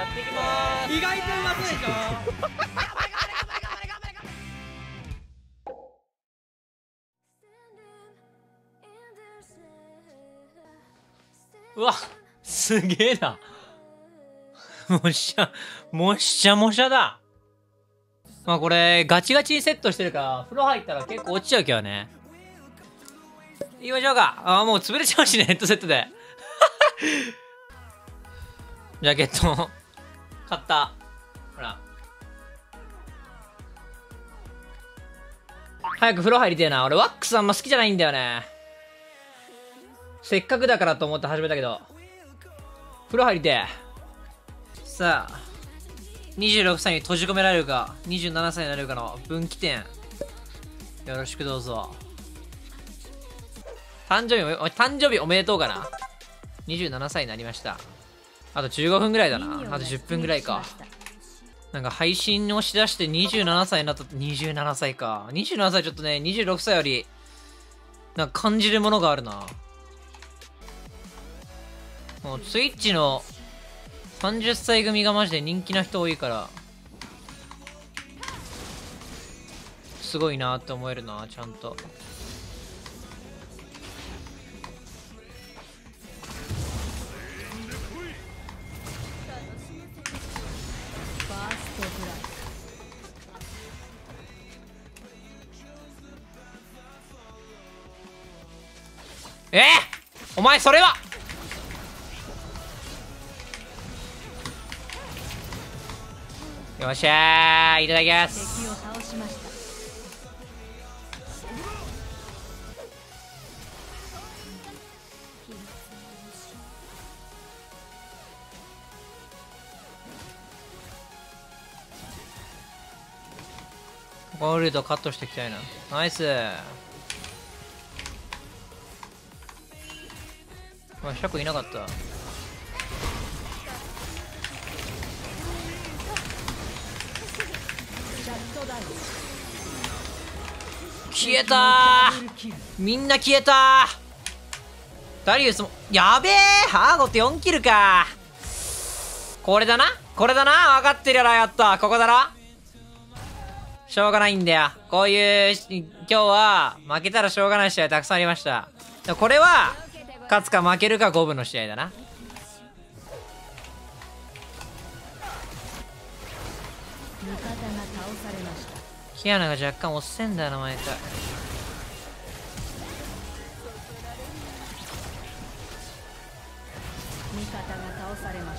やっていきまーす。 意外とうまそうでしうわ、すげえな。もしゃもしゃだ。まあこれガチガチにセットしてるから風呂入ったら結構落ちちゃうけどね。言いましょうか。ああ、もう潰れちゃうしね、ヘッドセットで。ジャケット買った。ほら、早く風呂入りてえな。俺ワックスあんま好きじゃないんだよね。せっかくだからと思って始めたけど風呂入りてえ。さあ、26歳に閉じ込められるか27歳になれるかの分岐点、よろしくどうぞ。誕生日おめでとうかな。27歳になりました。あと15分ぐらいだな。あと10分ぐらいか。なんか配信をしだして27歳になった。27歳か。27歳ちょっとね、26歳よりなんか感じるものがあるな。もうツイッチの30歳組がマジで人気な人多いからすごいなって思えるな、ちゃんと。お前それはよっしゃー、いただきます。このルートカットしていきたいな。ナイス。まあ、シャコいなかった。消えたー、みんな消えたー。ダリウスもやべえ。ハーゴって4キルか。これだな、これだな。分かってるやろ。やった、ここだろ。しょうがないんだよ、こういう今日は負けたらしょうがない試合たくさんありました。これは勝つか負けるか五分の試合だな。キアナが若干押せんだよな、毎回。 味方が倒されました。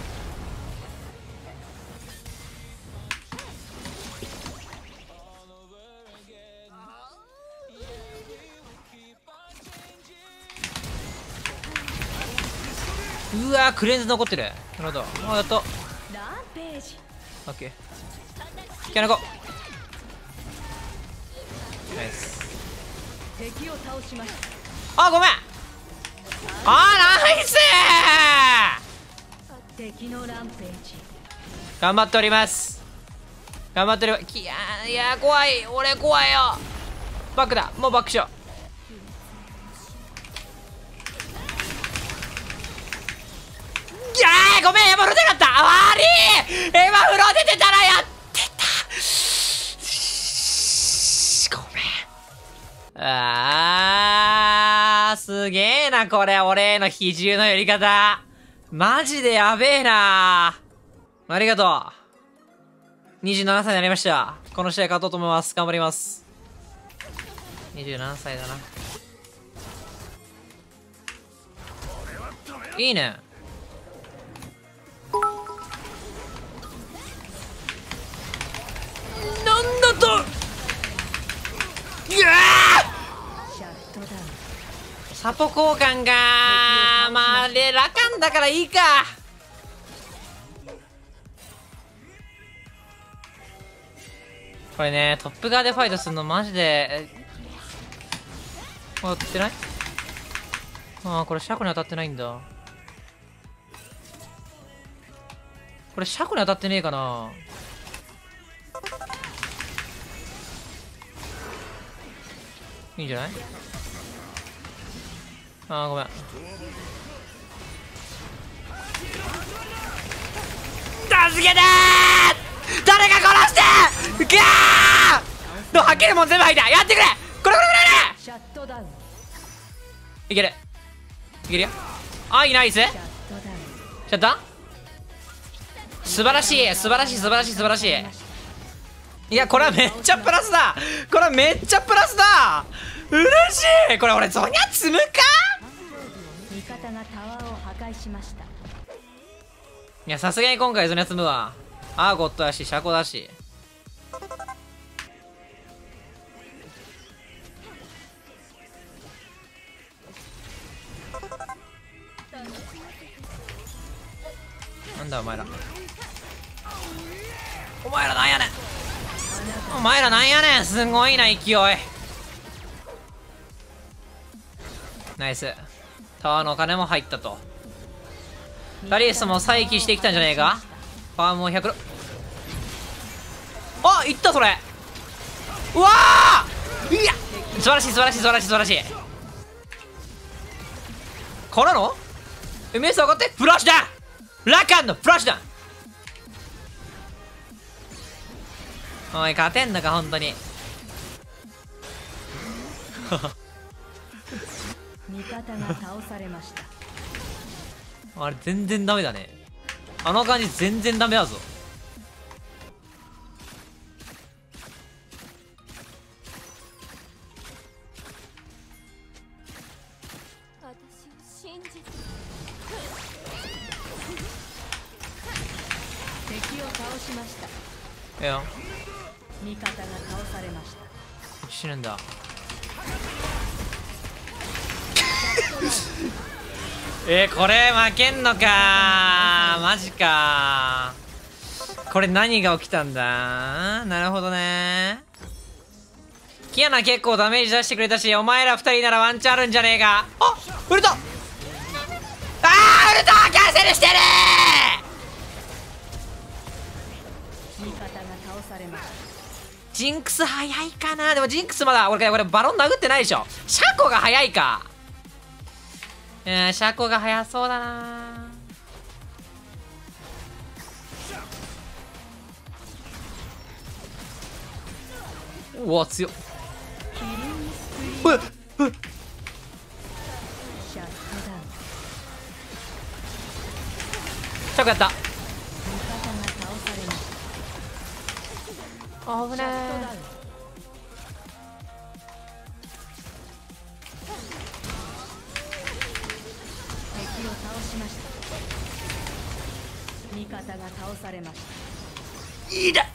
うわー、クレンズ残ってる。なるほど。あ、やっと。オッケー。キャナコ。ナイス。 敵を倒しました。 あ、ごめん。あー、ナイスー。 敵のランページ。 頑張っております。頑張ってる。いやー、怖い。俺怖いよ。バックだ。もうバックしよう。ごめん、エマフロ出なかった。悪い。エマフロ出てたらやってた。ごめん。すげえなこれ。俺への比重のやり方マジでやべえな。ありがとう。27歳になりました。この試合勝とうと思います。頑張ります。27歳だな。いいね。なんだと。サポ交換がまああれラカンだからいいか。これね、トップ側でファイトするのマジで当たってない。ああ、これシャコに当たってないんだ。これシャコに当たってねえかな。いいんじゃない。ああ、ごめん。 助けてー、誰か殺してー、ギャーのはけるもん全部吐いた。やってくれ、これシャットダウン。 いけるいけるよ。あ、いいナイス。 シャットダウン。 ちゃった素晴らしい素晴らしい素晴らしい素晴らしい。いやこれはめっちゃプラスだ、これはめっちゃプラスだ、嬉しい。これ俺ゾニャ積むか。 味方がタワーを破壊しました。 いやさすがに今回ゾニャ積むわ。アーゴットだしシャコだし。なんだお前ら、お前らなんやねん、お前らなんやねん、すごいな勢い。ナイス。タワーのお金も入ったと。ダリウスも再起してきたんじゃねえか。ファームも100。あ、いったそれ。うわー、いや素晴らしい素晴らしい素晴らしい素晴らしい。からの MS 上がってフラッシュだ、ラカンのフラッシュだ。おい勝てんのか本当に。 味方が倒されました。 あれ全然ダメだね、あの感じ全然ダメだぞ。 敵を倒しました。 いや味方が倒されました。 死ぬんだ。これ負けんのかー、マジかー。これ何が起きたんだ。なるほどね。キアナ結構ダメージ出してくれたし、お前ら2人ならワンチャンあるんじゃねえか。あ、ウルト、あーウルトキャンセルしてる味方が倒されました。 ジンクス早いかな。でもジンクスまだ俺バロン殴ってないでしょ。シャコが早いか。シャコが早そうだな。うわ強っ。うっうっシャットダウン。 シャコやった。 味方が倒されました。 危ねシャットダウン。敵を倒しました。味方が倒されました。 いいだ。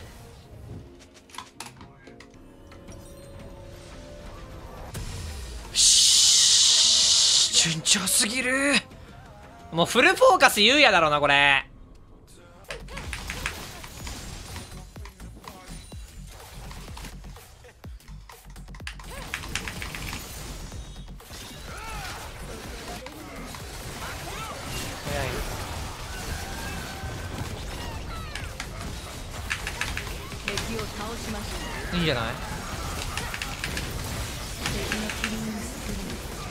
順調すぎる。もうフルフォーカス優也だろうなこれ。 敵を倒しました。 いいんじゃない。 敵のキリングスクリーン。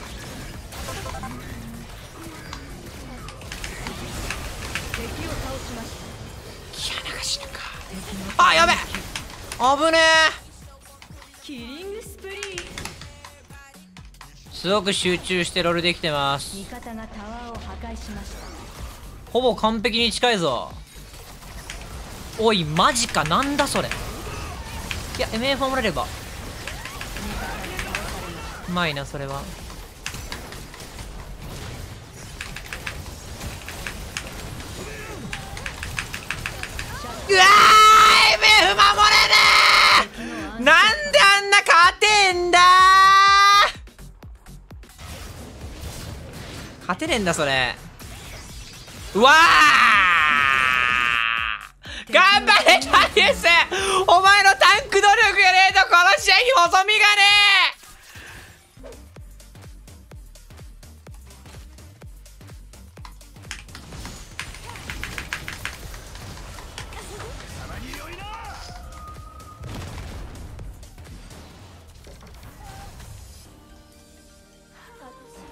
敵を倒しました。 キアナが死ぬか。あ、やべえ、危ねキリングスプリー。 え。すごく集中してロールできてます。 味方がタワーを破壊しました。 ほぼ完璧に近いぞ。おいマジか、なんだそれ。いや MA 守れればうまいなそれは。うわー MF 守れねえ。なんであんな勝てんだー。勝てねえんだそれ。うわー頑張れタリウス、お前のタンク能力がねえとこの試合に望みがね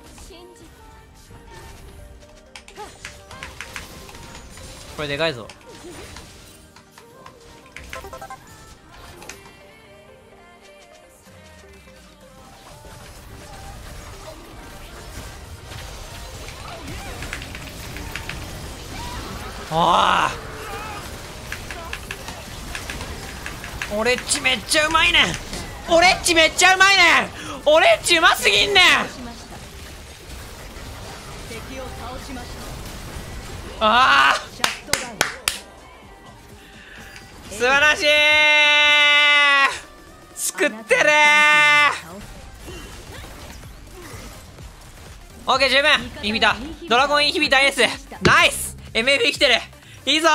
え。これでかいぞ。 ああ、俺っちめっちゃうまいねん。俺っちめっちゃうまいねん。俺っちうますぎんねん。ああ、素晴らしい。作ってるー。オッケー、十分インヒビター、ドラゴンインヒビターエース、ナイス。 MF 生きてる。いいぞ。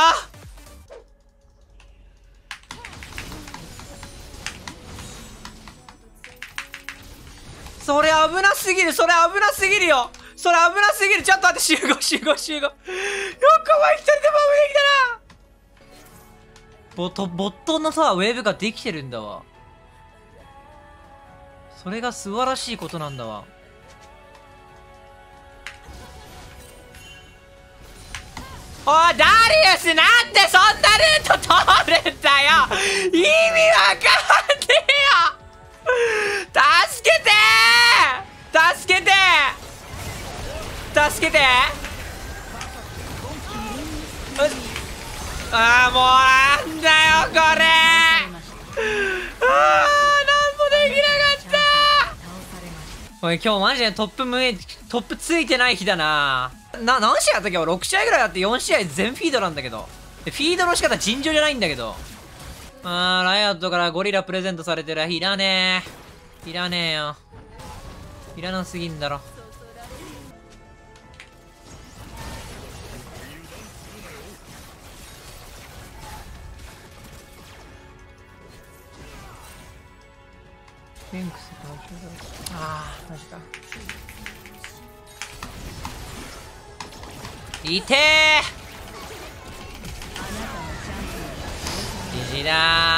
それ危なすぎる、それ危なすぎるよ、それ危なすぎる。ちょっと待って、集合集合集合。よくお前一人でも危ねえきたな。ボットのさ、ウェーブができてるんだわ。それが素晴らしいことなんだわ。おい、ダリウス、なんでそんなルート通るんだよ。意味わかんねえよ。助けてー、助けてー、助けてー。ああ、もうなんだよこれ。ああ、なんもできなかった。おい、今日マジでトップついてない日だな。何試合やったっけ。6試合ぐらいあって4試合全フィードなんだけど、フィードの仕方尋常じゃないんだけど。ライオットからゴリラプレゼントされてる。いらねえ、いらねえよ、いらなすぎんだろ。フェンクスああ、マジか。いてー、じじだ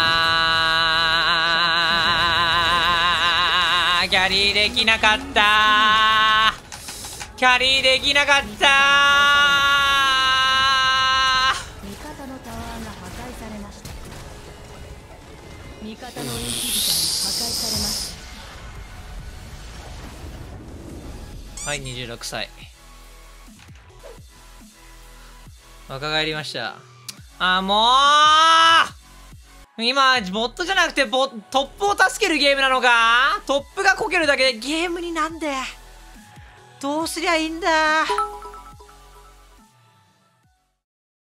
ー。キャリーできなかったー、キャリーできなかったー。 味方のタワーが破壊されました。味方のインヒビターが破壊されました。 はい、26歳。若返りました。もう今、ボットじゃなくてトップを助けるゲームなのか。トップがこけるだけでゲームになんで。どうすりゃいいんだ。